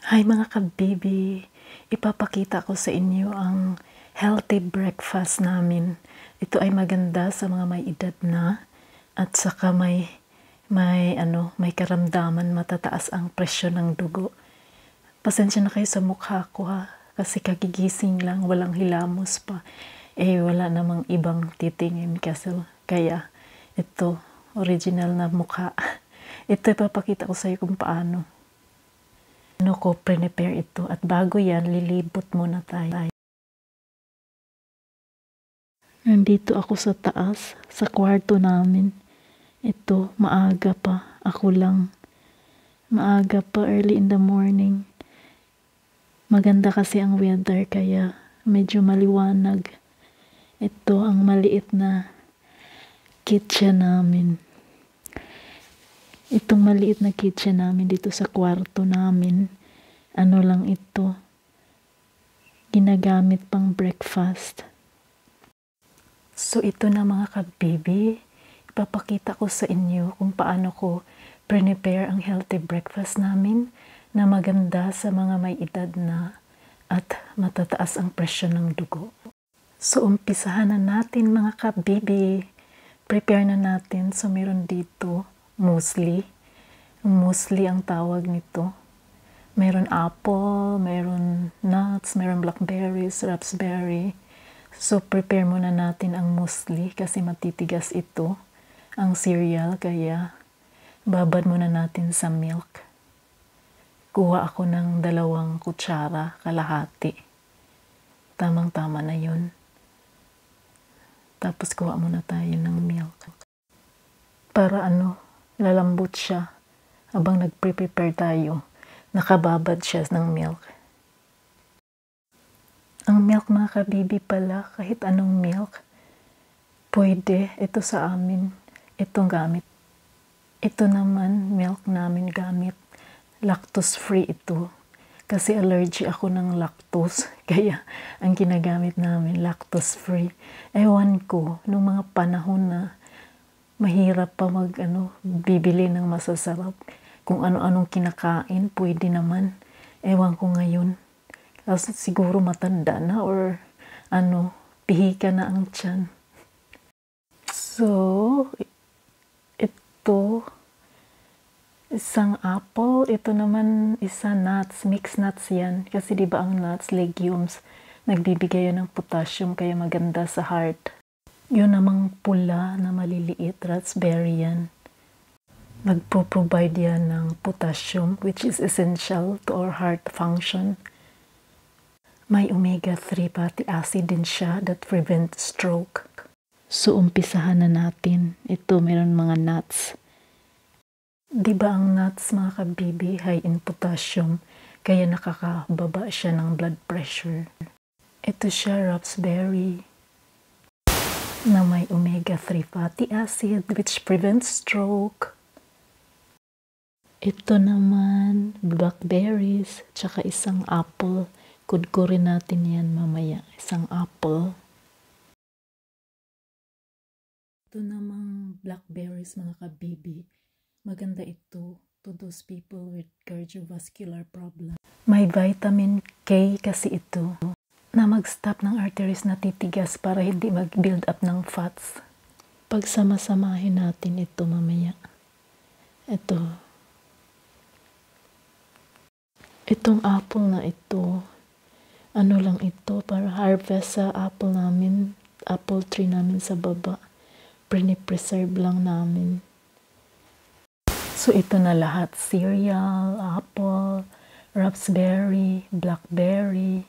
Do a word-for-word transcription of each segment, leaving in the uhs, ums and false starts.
Hi mga kabibi, ipapakita ko sa inyo ang healthy breakfast namin. Ito ay maganda sa mga may edad na at saka may may ano, may karamdaman, matataas ang presyon ng dugo. Pasensya na kayo sa mukha ko ha, kasi kagigising lang, walang hilamos pa. Eh wala namang ibang titingin kasi kaya ito original na mukha. Ito ipapakita ko sa iyo kung paano. Ano ko prepare ito at bago yan lilibot muna tayo. Nandito ako sa taas sa kwarto namin. Ito maaga pa, ako lang. Maaga pa, early in the morning. Maganda kasi ang weather kaya medyo maliwanag. Ito ang maliit na kitchen namin. Itong maliit na kitchen namin dito sa kwarto namin, ano lang ito, ginagamit pang breakfast. So ito na mga kabibi, ipapakita ko sa inyo kung paano ko prepare ang healthy breakfast namin na maganda sa mga may edad na at matataas ang presyon ng dugo. So umpisahan na natin mga kabibi, prepare na natin. So meron dito muesli. Muesli ang tawag nito. Meron apple, meron nuts, meron blackberries, raspberry. So prepare muna natin ang muesli kasi matitigas ito, ang cereal, kaya babad muna natin sa milk. Kuha ako ng dalawang kutsara, kalahati. Tamang-tama na yun. Tapos kuha muna tayo ng milk. Para ano, lalambot siya habang nagpre-prepare tayo. Nakababad siya ng milk. Ang milk mga kabibi pala, kahit anong milk, pwede. Ito sa amin, itong gamit. Ito naman, milk namin gamit. Lactose-free ito. Kasi allergy ako ng lactose. Kaya ang ginagamit namin, lactose-free. Ewan ko, nung mga panahon na mahirap pa mag ano, bibili ng masasarap. Kung ano-anong kinakain, pwede naman. Ewan ko ngayon. Kasi siguro matanda na or ano, pihika na ang tiyan. So, ito, isang apple. Ito naman isa nuts, mixed nuts yan. Kasi di ba ang nuts, legumes, nagbibigay yan ng potassium kaya maganda sa heart. Yun namang pula na maliliit, raspberry yan. Nagpo-provide yan ng potassium which is essential to our heart function. May omega three fatty acid din siya that prevent stroke. So umpisahan na natin. Ito meron mga nuts. Di ba ang nuts mga kabibi high in potassium kaya nakakababa siya ng blood pressure. Ito siya raspberry na may omega three fatty acid which prevents stroke. Ito naman, blackberries, tsaka isang apple. Kudkurin natin yan mamaya, isang apple. Ito namang blackberries mga kabibi. Maganda ito to those people with cardiovascular problem. May vitamin K kasi ito na mag-stop ng arteries na titigas para hindi mag-build up ng fats. Pagsama-samahin natin ito mamaya. Ito. Itong apple na ito, ano lang ito, para harvest sa apple namin, apple tree namin sa baba. Pre-preserve lang namin. So ito na lahat, cereal, apple, raspberry, blackberry.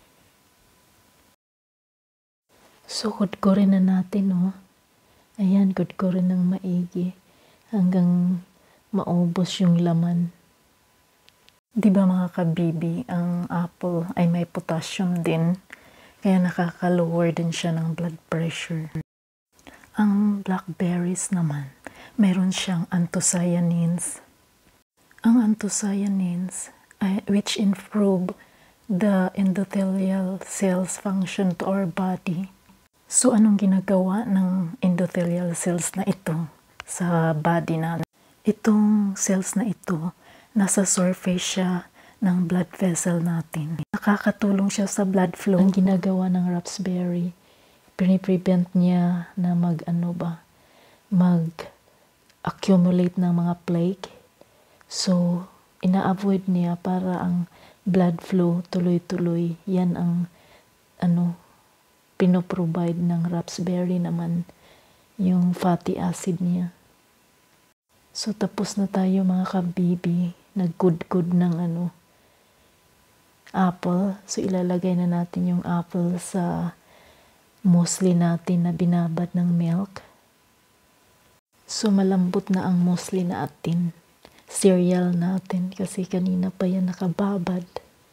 So, kudkurin na natin, oh. Ayan, kudkurin ng maigi hanggang maubos yung laman. Di ba mga kabibi, ang apple ay may potassium din, kaya nakaka-lower din siya ng blood pressure. Ang blackberries naman, meron siyang anthocyanins. Ang anthocyanins, ay, which improve the endothelial cells function to our body. So, anong ginagawa ng endothelial cells na ito sa body natin? Itong cells na ito, nasa surface siya ng blood vessel natin. Nakakatulong siya sa blood flow. Ang ginagawa ng raspberry, piniprevent niya na mag ano ba, mag-accumulate ng mga plaque. So, ina-avoid niya para ang blood flow tuloy-tuloy. Yan ang ano, pinoprovide ng raspberry naman, yung fatty acid niya. So, tapos na tayo mga kabibi. Nag-good-good ng ano, apple. So, ilalagay na natin yung apple sa muesli natin na binabad ng milk. So, malambot na ang muesli natin. Cereal natin kasi kanina pa yan nakababad.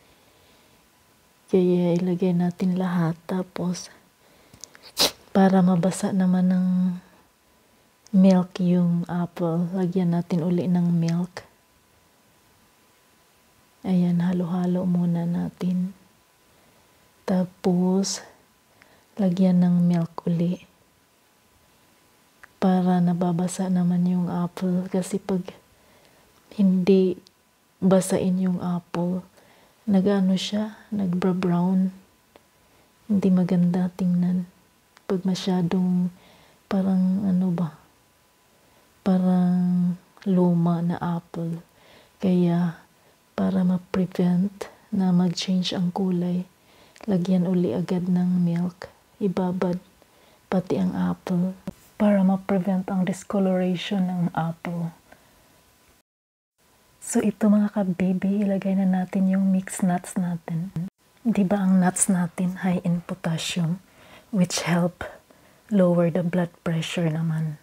Kaya ilagay natin lahat. Tapos, para mabasa naman ng milk yung apple, lagyan natin uli ng milk. Ayan, halo-halo muna natin. Tapos, lagyan ng milk uli. Para nababasa naman yung apple. Kasi pag hindi basain yung apple, nag-ano siya, nag-brown. Hindi maganda tingnan. Pag masyadong parang ano ba, parang luma na apple. Kaya, para ma-prevent na mag-change ang kulay, lagyan uli agad ng milk, ibabad pati ang apple para ma-prevent ang discoloration ng apple. So ito mga kabibi, ilagay na natin yung mixed nuts natin. Di ba ang nuts natin high in potassium, which help lower the blood pressure naman.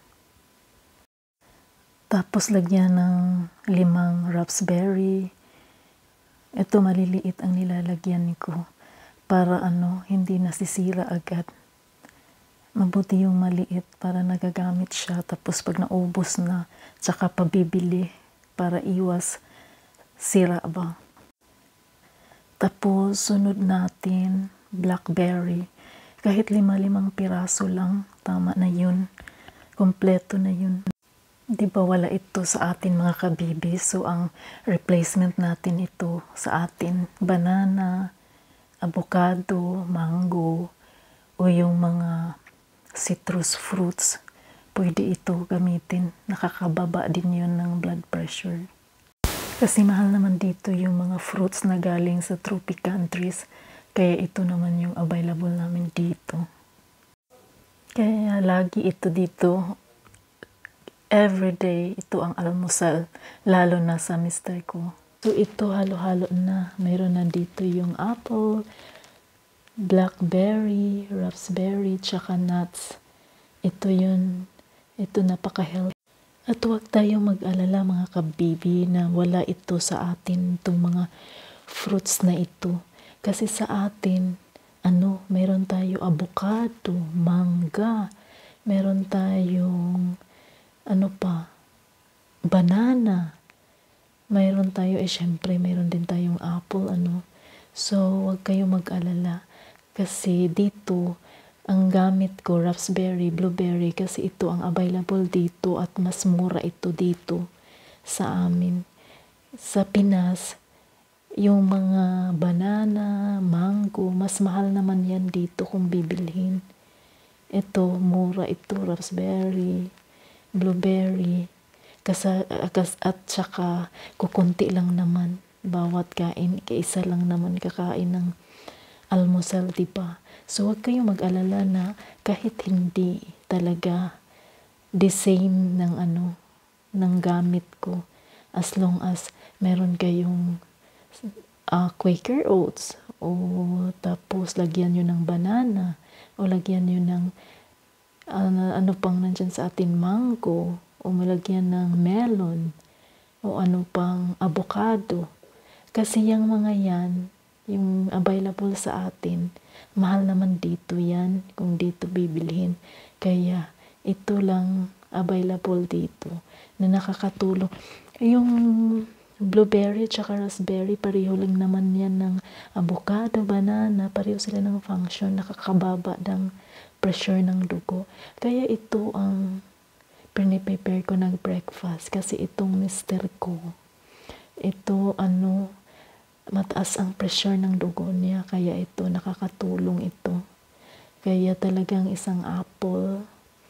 Tapos lagyan ng limang raspberry. Ito maliliit ang nilalagyan ko para ano, hindi nasisira agad. Mabuti yung maliit para nagagamit siya. Tapos pag naubos na, tsaka pabibili para iwas sira ba. Tapos sunod natin blackberry. Kahit lima-limang piraso lang, tama na yun. Kompleto na yun. Di ba wala ito sa atin mga kabibi? So, ang replacement natin ito sa atin, banana, avocado, mango, o yung mga citrus fruits. Pwede ito gamitin. Nakakababa din yun ng blood pressure. Kasi mahal naman dito yung mga fruits na galing sa tropic countries. Kaya ito naman yung available namin dito. Kaya lagi ito dito. Everyday, ito ang almusal, lalo na sa mister ko. So, ito halo-halo na. Mayroon na dito yung apple, blackberry, raspberry, tsaka nuts. Ito yun. Ito napaka-healthy. At huwag tayong mag-alala mga kabibi na wala ito sa atin, itong mga fruits na ito. Kasi sa atin, ano, mayroon tayo avocado, mangga, mayroon tayong ano pa, banana. Mayroon tayo, eh syempre, mayroon din tayong apple, ano. So, wag kayo mag-alala. Kasi dito, ang gamit ko, raspberry, blueberry, kasi ito ang available dito at mas mura ito dito sa amin. Sa Pinas, yung mga banana, mango, mas mahal naman yan dito kung bibilhin. Ito, mura ito, raspberry, blueberry, kasa, kas, at saka kukunti lang naman bawat kain, kaisa lang naman kakain ng almusal, diba? So wag kayong mag-alala na kahit hindi talaga the same ng ano, ng gamit ko, as long as meron kayong uh, Quaker oats, o tapos lagyan nyo ng banana, o lagyan nyo ng Uh, ano pang nandyan sa atin, mango, o malagyan ng melon, o ano pang avocado. Kasi yung mga yan, yung available sa atin, mahal naman dito yan, kung dito bibilhin. Kaya, ito lang available dito, na nakakatulong. Yung blueberry at raspberry, pareho lang naman yan ng avocado, banana, pareho sila ng function, nakakababa ng pressure ng dugo. Kaya ito ang piniprepare ko ng breakfast kasi itong mister ko, ito ano, mataas ang pressure ng dugo niya, kaya ito, nakakatulong ito. Kaya talagang isang apple,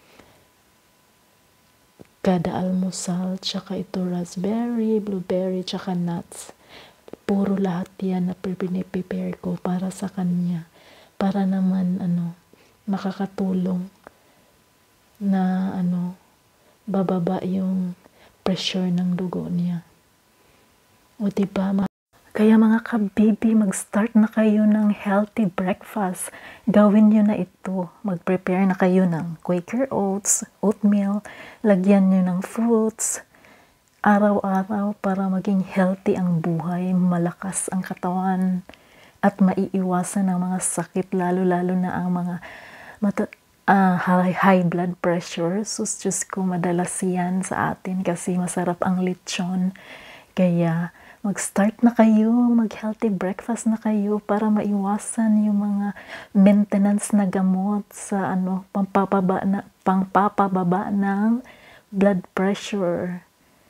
kada almusal, tsaka ito raspberry, blueberry, tsaka nuts. Puro lahat yan na pinipare ko para sa kanya. Para naman, ano, makakatulong na, ano, bababa yung pressure ng dugo niya. O diba, ma- kaya mga kabibi, mag-start na kayo ng healthy breakfast. Gawin nyo na ito. Mag-prepare na kayo ng Quaker Oats, oatmeal, lagyan nyo ng fruits, araw-araw para maging healthy ang buhay, malakas ang katawan, at maiiwasan ang mga sakit, lalo-lalo na ang mga mata uh, high, high blood pressure. Sus, Diyos ko, madalas yan sa atin kasi masarap ang lechon. Kaya mag-start na kayo, mag-healthy breakfast na kayo para maiwasan yung mga maintenance na gamot sa ano, pampapaba na, pangpapababa ng blood pressure.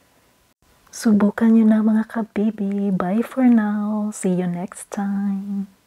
Subukan nyo na mga kabibi. Bye for now. See you next time.